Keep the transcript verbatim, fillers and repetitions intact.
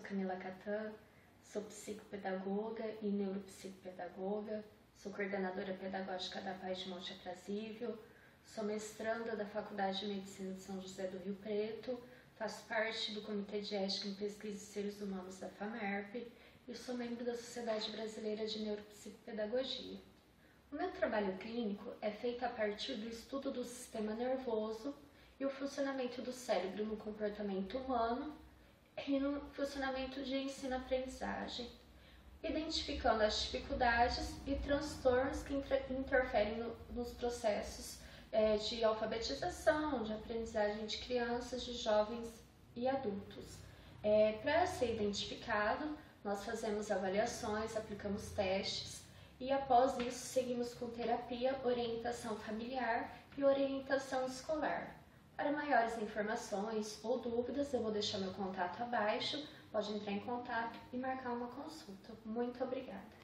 Camila Catan, sou psicopedagoga e neuropsicopedagoga, sou coordenadora pedagógica da Paz de Monte Aprazível, sou mestranda da Faculdade de Medicina de São José do Rio Preto, faço parte do Comitê de Ética em Pesquisa de Seres Humanos da FAMERP e sou membro da Sociedade Brasileira de Neuropsicopedagogia. O meu trabalho clínico é feito a partir do estudo do sistema nervoso e o funcionamento do cérebro no comportamento humano e no funcionamento de ensino-aprendizagem, identificando as dificuldades e transtornos que interferem no, nos processos é, de alfabetização, de aprendizagem de crianças, de jovens e adultos. É, Para ser identificado, nós fazemos avaliações, aplicamos testes e após isso seguimos com terapia, orientação familiar e orientação escolar. Para maiores informações ou dúvidas, eu vou deixar meu contato abaixo, pode entrar em contato e marcar uma consulta. Muito obrigada!